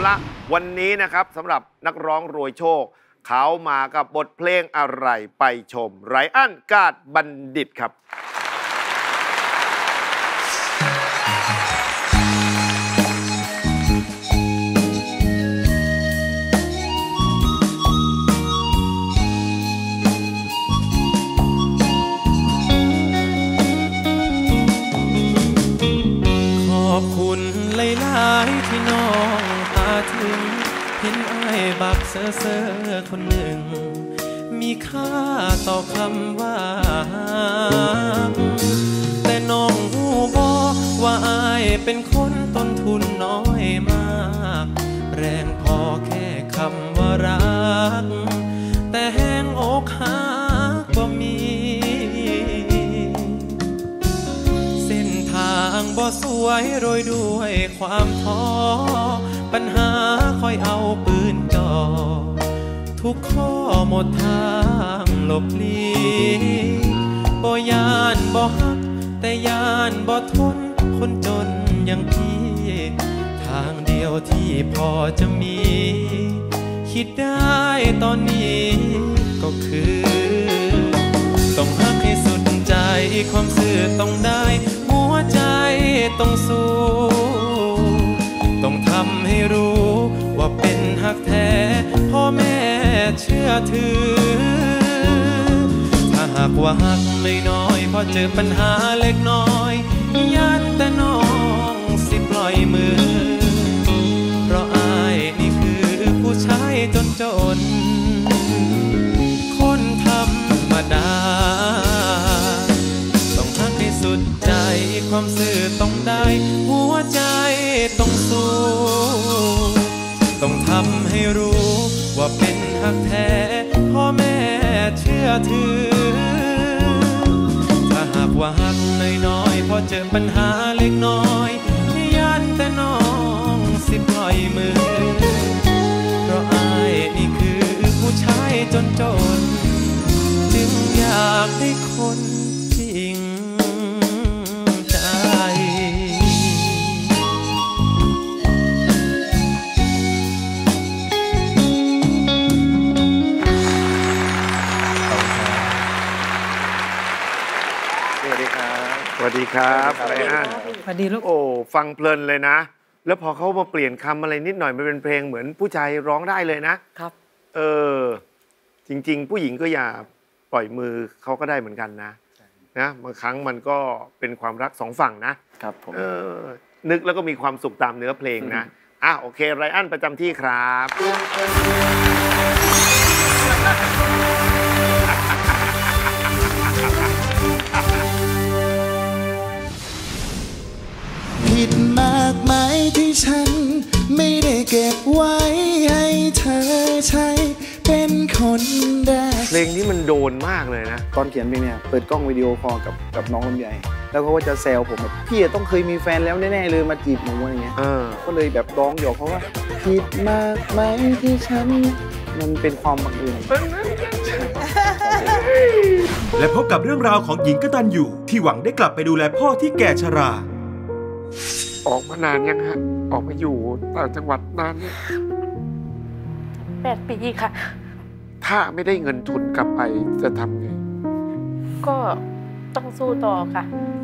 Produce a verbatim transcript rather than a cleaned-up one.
ละวันนี้นะครับสำหรับนักร้องรวยโชคเขามากับบทเพลงอะไรไปชมไรอันกาดบัณฑิตครับขอบคุณหลายๆที่น้องตาถึงเห็นไอ้บักเซ่อเซ่อคนหนึ่งมีค่าต่อคำว่าแต่น้องหูบอกว่าไอ้เป็นคนต้นทุนน้อยมากแรงพอแค่คำว่ารักแต่แห้งอกหักบ่มีเส้นทางบ่สวยโรยด้วยความท้อปัญหาคอยเอาปืนจ่อทุกข้อหมดทางหลบลี้บ่ยานบ่ฮักแต่ยานบ่ทนคนจนอย่างพี่ทางเดียวที่พอจะมีคิดได้ตอนนี้ก็คือต้องฮักให้สุดใจความซื่อต้องได้หัวใจต้องสู้ต้องทำให้รู้ว่าเป็นฮักแท้พ่อแม่เชื่อถือถ้าหากว่าฮักน้อยๆพอเจอปัญหาเล็กน้อยยันแต่น้องสิปล่อยมือเพราะอายนี่คือผู้ชายจนจนคนธรรมดาต้องฮักให้สุดใจความซื่อต้องได้หัวใจต้องสู้ต้องทำให้รู้ว่าเป็นฮักแท้พ่อแม่เชื่อถือถ้าหากว่าฮักน้อยๆพอเจอปัญหาเล็กน้อยยันแต่น้องสิปล่อยมือเพราะอายนี่คือผู้ชายจนจนจึงอยากได้คนจริงใจสวัสดีครับสวัสดีครับไรอันสวัสดีลูกโอ้ฟังเพลินเลยนะแล้วพอเขามาเปลี่ยนคำอะไรนิดหน่อยมันเป็นเพลงเหมือนผู้ชายร้องได้เลยนะครับเออจริงๆผู้หญิงก็อย่าปล่อยมือเขาก็ได้เหมือนกันนะนะบางครั้งมันก็เป็นความรักสองฝั่งนะครับผมเออนึกแล้วก็มีความสุขตามเนื้อเพลงนะอ่ะโอเคไรอันประจำที่ครับผิดมากไหมที่ฉันไม่ได้เก็บไว้ให้เธอใช้เป็นคนแรกเพลงนี้มันโดนมากเลยนะตอนเขียนเพลงเนี่ยเปิดกล้องวิดีโอคอลกับกับน้องลำไยแล้วเขาก็จะแซวผมแบบพี่ต้องเคยมีแฟนแล้วแน่ๆเลยมาจีบหนูอะไรเงี้ยก็เลยแบบร้องหยอกเขาว่าผิดมากไหมที่ฉันมันเป็นความบังเอิญและพบกับเรื่องราวของหญิงกตัญญูที่หวังได้กลับไปดูแลพ่อที่แก่ชราออกมานานยังฮะออกมาอยู่ต่างจังหวัดนานเนี่ยแปดปีค่ะถ้าไม่ได้เงินทุนกลับไปจะทำไงก็ต้องสู้ต่อค่ะ